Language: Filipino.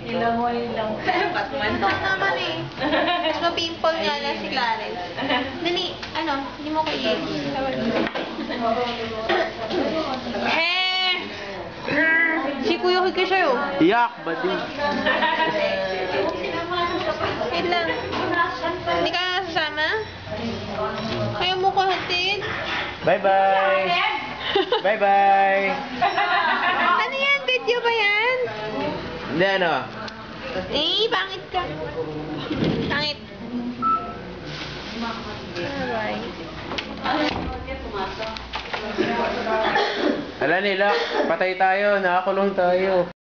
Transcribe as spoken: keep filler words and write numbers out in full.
Ilang mo, ilang. Batman. Ito naman eh. Mas ma-pimple nga lang si Clarence. Dali, ano, hindi mo kayo. Eh! Si Kuya Kike sa'yo. Yak, badi. Wait lang. Hindi ka sasama? Kaya mo ko hatid? Bye-bye. Bye-bye. Ano yan? Video ba yan? Hindi, ano? Eh, pangit ka. Pangit. Bye-bye. Ala nila, patay tayo, nakakulong tayo.